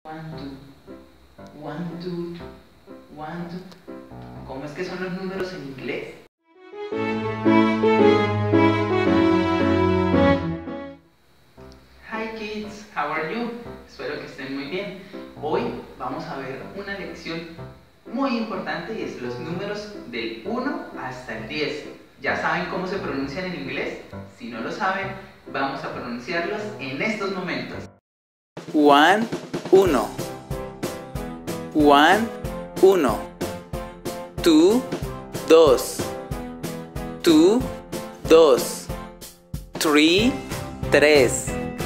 One, two, one, two, one, two. ¿Cómo es que son los números en inglés? Hi kids, how are you? Espero que estén muy bien. Hoy vamos a ver una lección muy importante y es los números del 1 hasta el 10. ¿Ya saben cómo se pronuncian en inglés? Si no lo saben, vamos a pronunciarlos en estos momentos. 1, 1. 1, 1. 2, 2. 2, 2. 3, 3.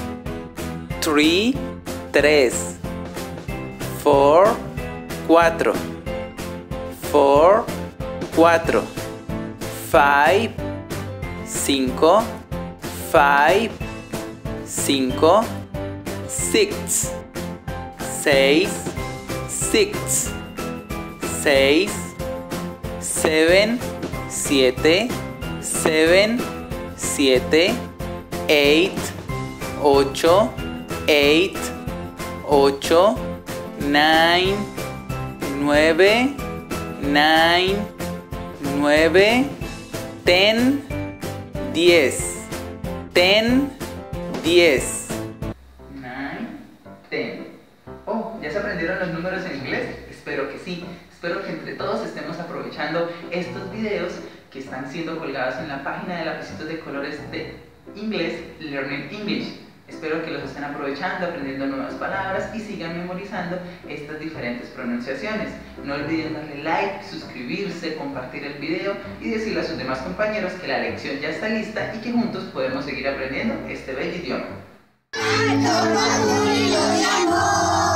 3, 3. 4, 4. 4, 4. 5, 5. 5, 5. 6, 6. 6, 6. 7, 7. 7, 7. 8, 8. 8, 8. 9, 9. 9, 9. 10, 10. 10, 10. 9, 10. Oh, ¿ya se aprendieron los números en inglés? Espero que sí. Espero que entre todos estemos aprovechando estos videos que están siendo colgados en la página de lapicitos de colores de inglés, Learning English. Espero que los estén aprovechando, aprendiendo nuevas palabras y sigan memorizando estas diferentes pronunciaciones. No olviden darle like, suscribirse, compartir el video y decirle a sus demás compañeros que la lección ya está lista y que juntos podemos seguir aprendiendo este bello idioma.